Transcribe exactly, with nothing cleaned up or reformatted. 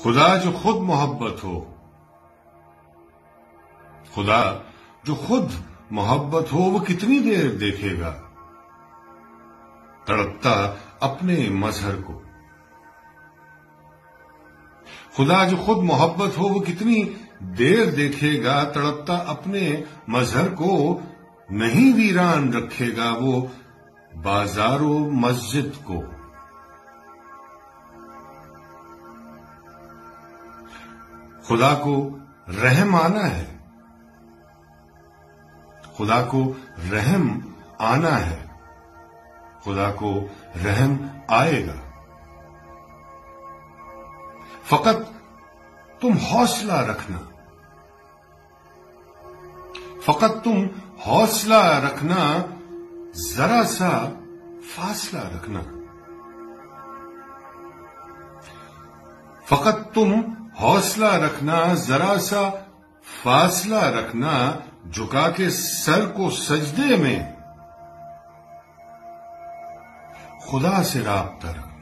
خدا جو خود محبت ہو خدا جو خود محبت ہو وہ کتنی دیر دیکھے گا تڑپتا اپنے مظہر کو. خدا جو خود محبت ہو وہ کتنی دیر دیکھے گا تڑپتا اپنے مظہر کو. نہیں ویران رکھے گا وہ بازار و مسجد کو. خدا کو رحم آنا ہے خدا کو رحم آنا ہے خدا کو رحم آئے گا. فقط تم حوصلہ رکھنا فقط تم حوصلہ رکھنا ذرا سا فاصلہ رکھنا. فقط تم حوصلہ رکھنا ذرا سا فاصلہ رکھنا. جھکا کے سر کو سجدے میں خدا سے رابطہ رکھنا.